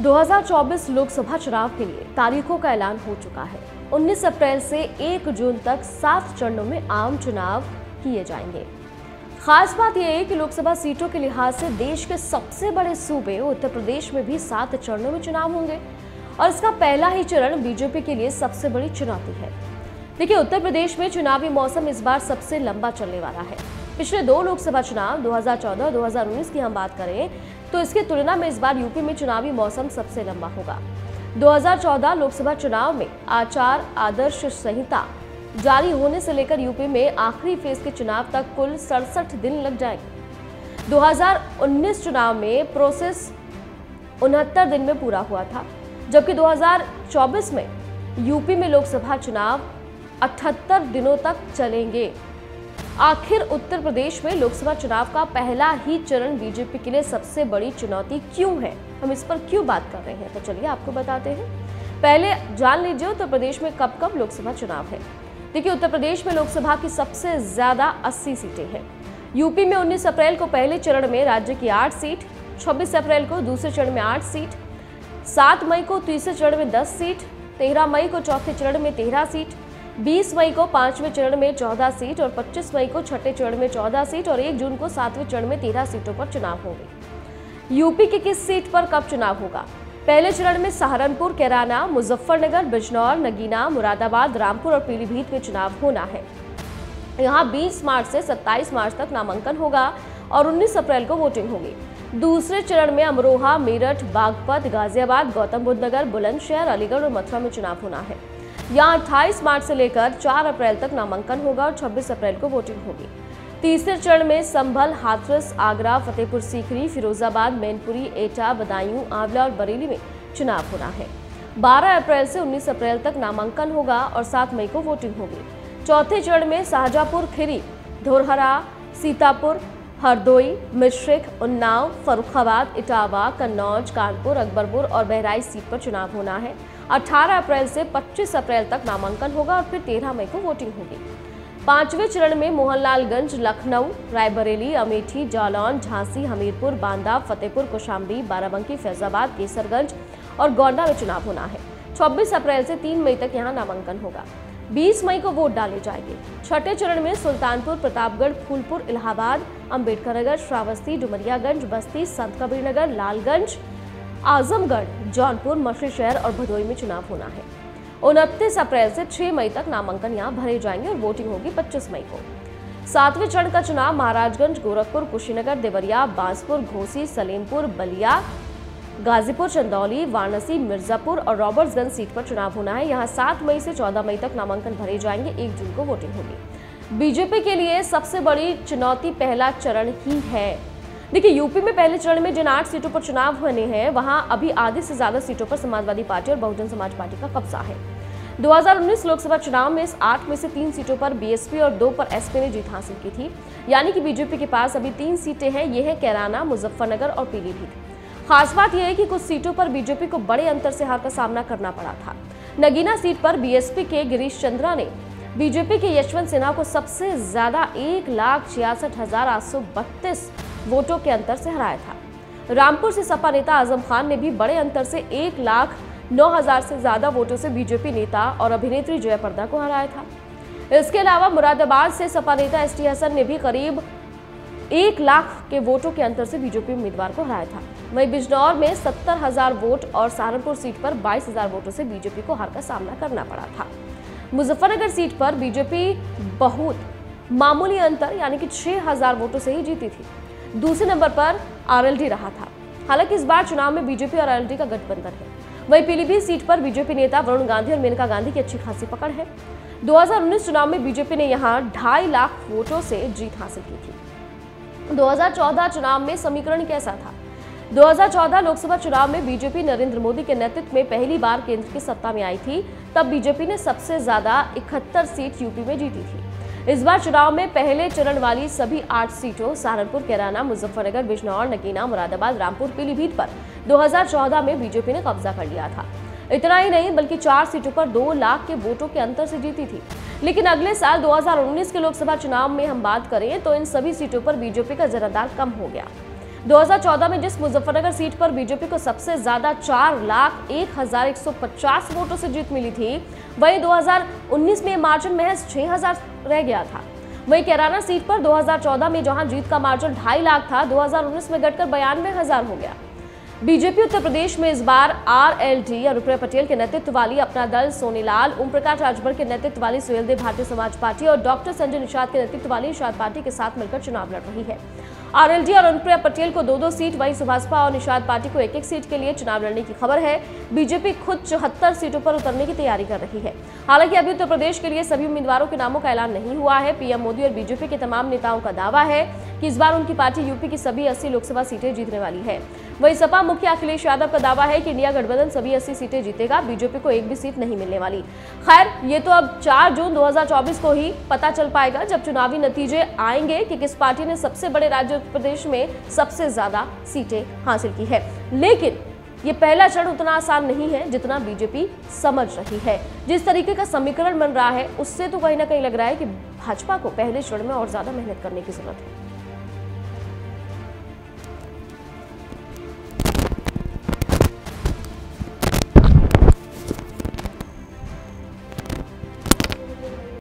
2024 लोकसभा चुनाव के लिए तारीखों का ऐलान हो चुका है। 19 अप्रैल से 1 जून तक 7 चरणों में आम चुनाव किए जाएंगे। खास बात यह है कि लोकसभा सीटों के लिहाज से देश के सबसे बड़े सूबे उत्तर प्रदेश में भी 7 चरणों में चुनाव होंगे और इसका पहला ही चरण बीजेपी के लिए सबसे बड़ी चुनौती है। देखिए, उत्तर प्रदेश में चुनावी मौसम इस बार सबसे लंबा चलने वाला है। पिछले 2 लोकसभा चुनाव 2014 और 2019 की हम बात करें तो इसकी तुलना में इस बार यूपी में चुनावी मौसम सबसे लंबा होगा। 2014 लोकसभा चुनाव में आचार आदर्श संहिता जारी होने से लेकर यूपी में आखिरी फेज के चुनाव तक कुल 67 दिन लग जाएंगे। 2019 चुनाव में प्रोसेस 69 दिन में पूरा हुआ था, जबकि 2024 में यूपी में लोकसभा चुनाव 78 दिनों तक चलेंगे। आखिर उत्तर प्रदेश में लोकसभा चुनाव का पहला ही चरण बीजेपी के लिए सबसे बड़ी चुनौती क्यों है, हम इस पर क्यों बात कर रहे हैं, तो चलिए आपको बताते हैं। पहले जान लीजिए उत्तर प्रदेश में कब कब लोकसभा चुनाव है। देखिए, उत्तर प्रदेश में लोकसभा की सबसे ज्यादा 80 सीटें हैं। यूपी में 19 अप्रैल को पहले चरण में राज्य की 8 सीट, 26 अप्रैल को दूसरे चरण में 8 सीट, 7 मई को तीसरे चरण में 10 सीट, 13 मई को चौथे चरण में 13 सीट, 20 मई को 5वें चरण में 14 सीट और 25 मई को छठे चरण में 14 सीट और 1 जून को 7वें चरण में 13 सीटों पर चुनाव होंगे। यूपी की किस सीट पर कब चुनाव होगा? पहले चरण में सहारनपुर, कैराना, मुजफ्फरनगर, बिजनौर, नगीना, मुरादाबाद, रामपुर और पीलीभीत में चुनाव होना है। यहाँ 20 मार्च से 27 मार्च तक नामांकन होगा और 19 अप्रैल को वोटिंग होगी। दूसरे चरण में अमरोहा, मेरठ, बागपत, गाजियाबाद, गौतम बुद्ध नगर, बुलंदशहर, अलीगढ़ और मथुरा में चुनाव होना है। यहाँ 28 मार्च से लेकर 4 अप्रैल तक नामांकन होगा और 26 अप्रैल को वोटिंग होगी। तीसरे चरण में संभल, हाथरस, आगरा, फतेहपुर सीकरी, फिरोजाबाद, मैनपुरी, एटा, बदायूं, आंवला और बरेली में चुनाव होना है। 12 अप्रैल से 19 अप्रैल तक नामांकन होगा और 7 मई को वोटिंग होगी। चौथे चरण में शाहजहांपुर, खीरी, धौरहरा, सीतापुर, हरदोई, मिश्रिख, उन्नाव, फर्रुखाबाद, इटावा, कन्नौज, कानपुर, अकबरपुर और बहराइच सीट पर चुनाव होना है। 18 अप्रैल से 25 अप्रैल तक नामांकन होगा और फिर 13 मई को वोटिंग होगी। 5वें चरण में मोहनलालगंज, लखनऊ, रायबरेली, अमेठी, जालौन, झांसी, हमीरपुर, बांदा, फतेहपुर, कौशाम्बी, बाराबंकी, फैजाबाद, केसरगंज और गोंडा में चुनाव होना है। 24 अप्रैल से 3 मई तक यहां नामांकन होगा। 20 मई को वोट डाले जाएंगे। छठे चरण में सुल्तानपुर, प्रतापगढ़, फूलपुर, इलाहाबाद, अम्बेडकरनगर, श्रावस्ती, डुमरियागंज, बस्ती, संत कबीरनगर, लालगंज, आजमगढ़, जौनपुर, मछलीशहर और भदोई में चुनाव होना है। 29 अप्रैल से 6 मई तक नामांकन यहां भरे जाएंगे और वोटिंग होगी 25 मई को। 7वें चरण का चुनाव महाराजगंज, गोरखपुर, कुशीनगर, देवरिया, बांसपुर, घोसी, सलेमपुर, बलिया, गाजीपुर, चंदौली, वाराणसी, मिर्जापुर और रॉबर्ट्सगंज सीट पर चुनाव होना है। यहाँ 7 मई से 14 मई तक नामांकन भरे जाएंगे। 1 जून को वोटिंग होगी। बीजेपी के लिए सबसे बड़ी चुनौती पहला चरण ही है। देखिए, यूपी में पहले चरण में जिन 8 सीटों पर चुनाव होने हैं वहां अभी आधे से ज्यादा सीटों पर समाजवादी पार्टी और बहुजन समाज पार्टी का कब्जा है। 2019 लोकसभा चुनाव में इस 8 में से 3 सीटों पर बीएसपी और 2 पर एसपी ने जीत हासिल की थी, यानी कि बीजेपी के पास अभी 3 सीटें हैं। ये है कैराना, मुजफ्फरनगर और पीलीभीत। खास बात यह है कि कुछ सीटों पर बीजेपी को बड़े अंतर से हार का सामना करना पड़ा था। नगीना सीट पर बीएसपी के गिरीश चंद्रा ने बीजेपी के यशवंत सिन्हा को सबसे ज्यादा 1,66,832 वोटों के अंतर से हराया था। रामपुर से सपा नेता आजम खान ने भी बड़े अंतर से 1,09,000 से ज्यादा वोटों से बीजेपी नेता और अभिनेत्री जयाप्रदा को हराया था। इसके अलावा मुरादाबाद से सपा नेता एसटी हसन ने भी करीब 1 लाख के वोटों के अंतर से बीजेपी उम्मीदवार को हराया था। वहीं बिजनौर में 70,000 वोट और सहारनपुर सीट पर 22,000 वोटों से बीजेपी को हार का सामना करना पड़ा था। मुजफ्फरनगर सीट पर बीजेपी बहुत मामूली अंतर यानी कि 6,000 वोटों से ही जीती थी। दूसरे नंबर पर आरएलडी रहा था। हालांकि इस बार चुनाव में बीजेपी और आरएलडी का गठबंधन है। वहीं पीलीभीत सीट पर बीजेपी नेता वरुण गांधी और मेनका गांधी की अच्छी खासी पकड़ है। 2019 चुनाव में बीजेपी ने यहां 2.5 लाख वोटों से जीत हासिल की थी। 2014 चुनाव में समीकरण कैसा था? 2014 लोकसभा चुनाव में बीजेपी नरेंद्र मोदी के नेतृत्व में पहली बार केंद्र की सत्ता में आई थी। तब बीजेपी ने सबसे ज्यादा 71 सीट यूपी में जीती थी। इस बार चुनाव में पहले चरण वाली सभी 8 सीटों सहारनपुर, कैराना, मुजफ्फरनगर, बिजनौर, नगीना, मुरादाबाद, रामपुर, पीलीभीत पर 2014 में बीजेपी ने कब्जा कर लिया था। इतना ही नहीं बल्कि 4 सीटों पर 2 लाख के वोटों के अंतर से जीती थी। लेकिन अगले साल 2019 के लोकसभा चुनाव में हम बात करें तो इन सभी सीटों पर बीजेपी का जनाधार कम हो गया। 2014 में जिस मुजफ्फरनगर सीट पर बीजेपी को सबसे ज्यादा 4,01,150 वोटों से जीत मिली थी, वहीं 2019 में मार्जिन महज 6,000 रह गया था। वहीं कैराना सीट पर 2014 में जहां जीत का मार्जिन 2.5 लाख था, 2019 में घटकर 92,000 हो गया। बीजेपी उत्तर प्रदेश में इस बार आरएलडी अनुप्रिया पटेल के नेतृत्व वाली अपना दल, सोनीलाल, ओम प्रकाश राजभर के नेतृत्व वाली सुहेलदेव भारतीय समाज पार्टी और डॉक्टर संजय निषाद के नेतृत्व वाली निषाद पार्टी के साथ मिलकर चुनाव लड़ रही है। आरएलडी और अनुप्रिया पटेल को 2-2 सीट, वहीं सुभाषपा और निषाद पार्टी को 1-1 सीट के लिए चुनाव लड़ने की खबर है। बीजेपी खुद 74 सीटों पर उतरने की तैयारी कर रही है। हालांकि अभी उत्तर प्रदेश के लिए सभी उम्मीदवारों के नामों का ऐलान नहीं हुआ है। पीएम मोदी और बीजेपी के तमाम नेताओं का दावा है कि इस बार उनकी पार्टी यूपी की सभी 80 लोकसभा सीटें जीतने वाली है। वहीं सपा मुखिया अखिलेश यादव का दावा है कि इंडिया गठबंधन सभी 80 सीटें जीतेगा, बीजेपी को एक भी सीट नहीं मिलने वाली। खैर, ये तो अब 4 जून 2024 को ही पता चल पाएगा, जब चुनावी नतीजे आएंगे कि किस पार्टी ने सबसे बड़े राज्य उत्तर प्रदेश में सबसे ज्यादा सीटें हासिल की है। लेकिन ये पहला चरण उतना आसान नहीं है जितना बीजेपी समझ रही है। जिस तरीके का समीकरण बन रहा है, उससे तो कहीं ना कहीं लग रहा है कि भाजपा को पहले चरण में और ज्यादा मेहनत करने की जरूरत है।